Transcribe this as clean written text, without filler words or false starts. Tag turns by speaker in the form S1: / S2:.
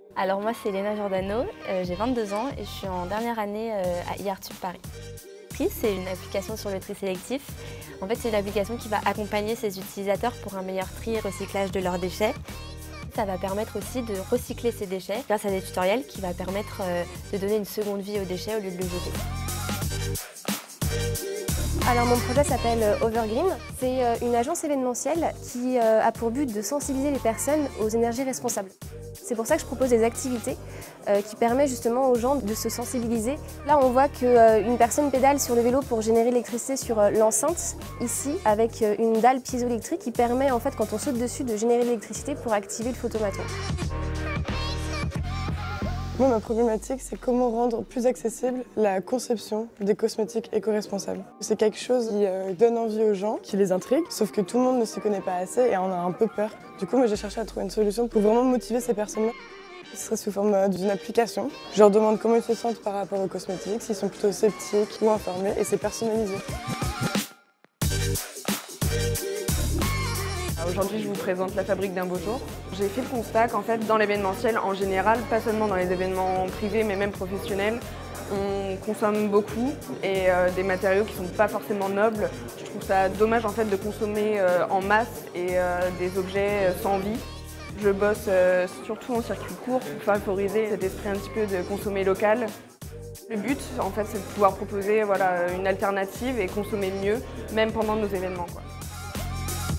S1: Alors moi c'est Léna Giordano, j'ai 22 ans et je suis en dernière année à IARTUB Paris. Tri, c'est une application sur le tri sélectif. En fait c'est une application qui va accompagner ses utilisateurs pour un meilleur tri et recyclage de leurs déchets. Ça va permettre aussi de recycler ces déchets grâce à des tutoriels qui va permettre de donner une seconde vie aux déchets au lieu de le jeter.
S2: Alors mon projet s'appelle Overgreen. C'est une agence événementielle qui a pour but de sensibiliser les personnes aux énergies responsables. C'est pour ça que je propose des activités qui permettent justement aux gens de se sensibiliser. Là on voit qu'une personne pédale sur le vélo pour générer l'électricité sur l'enceinte, ici avec une dalle piézoélectrique qui permet en fait quand on saute dessus de générer l'électricité pour activer le photomaton.
S3: Moi, ma problématique, c'est comment rendre plus accessible la conception des cosmétiques éco-responsables. C'est quelque chose qui donne envie aux gens, qui les intrigue, sauf que tout le monde ne s'y connaît pas assez et en a un peu peur. Du coup, moi, j'ai cherché à trouver une solution pour vraiment motiver ces personnes-là. Ce serait sous forme d'une application. Je leur demande comment ils se sentent par rapport aux cosmétiques, s'ils sont plutôt sceptiques ou informés, et c'est personnalisé.
S4: Aujourd'hui, je vous présente la fabrique d'un beau jour. J'ai fait le constat qu'en fait, dans l'événementiel en général, pas seulement dans les événements privés, mais même professionnels, on consomme beaucoup et des matériaux qui ne sont pas forcément nobles. Je trouve ça dommage en fait de consommer en masse et des objets sans vie. Je bosse surtout en circuit court pour favoriser cet esprit un petit peu de consommer local. Le but, en fait, c'est de pouvoir proposer une alternative et consommer mieux, même pendant nos événements, quoi.